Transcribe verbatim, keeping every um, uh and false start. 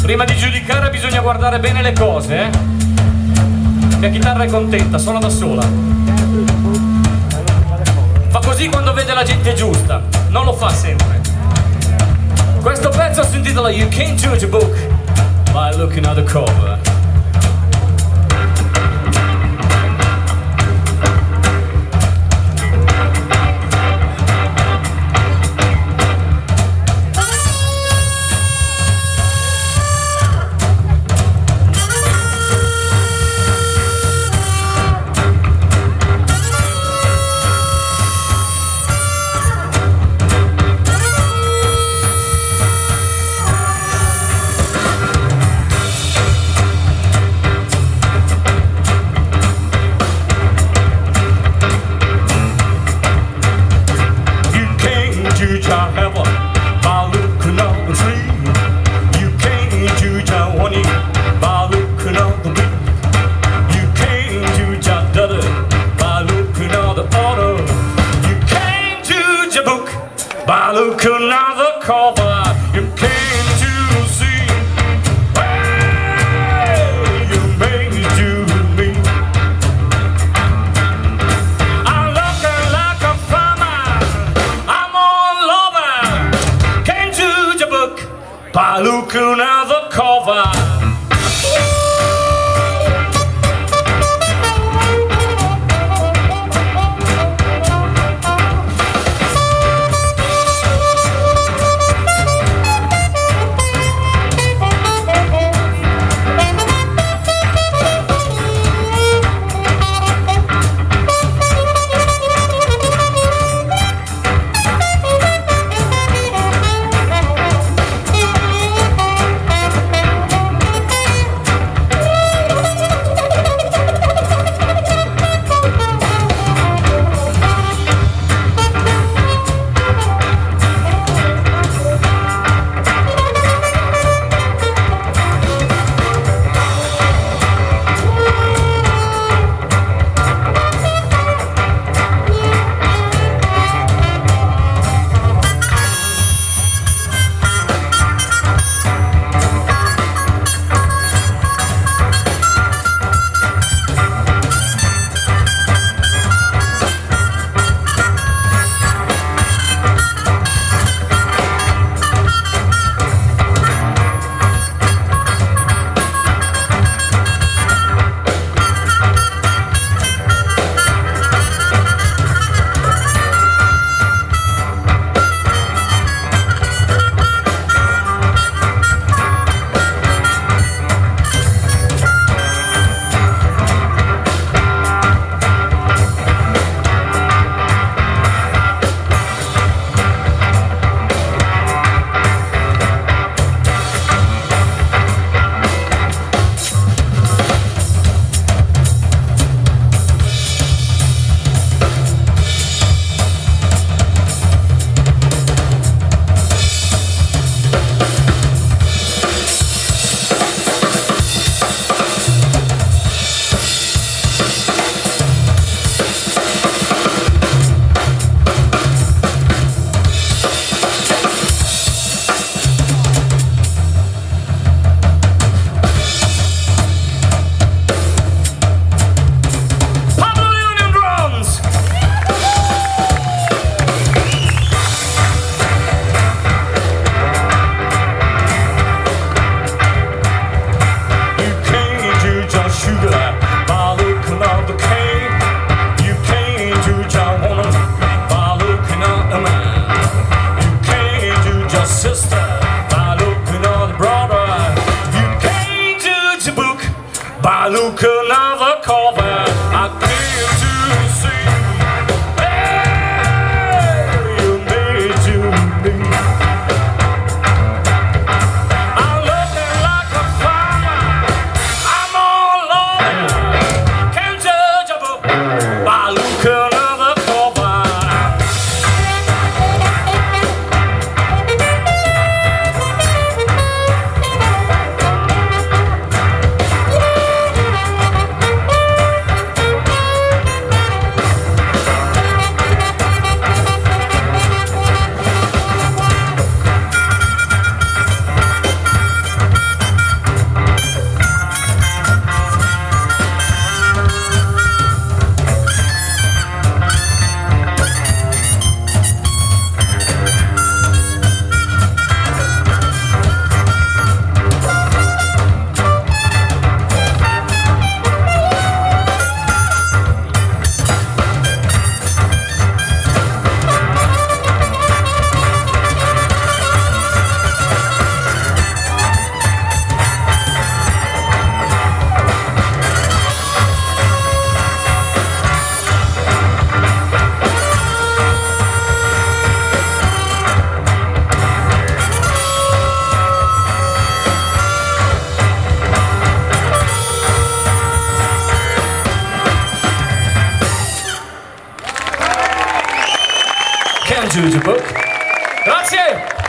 Prima di giudicare bisogna guardare bene le cose, eh? La chitarra è contenta, suona da sola. Fa così quando vede la gente giusta, non lo fa sempre. Questo pezzo si intitola You Can't Judge a Book by Looking at the Cover. By looking at the cover, you came to see. Hey, you made you me. I'm looking like a farmer, I'm all over. Came to the book by looking at the cover. and Juju Book. Grazie!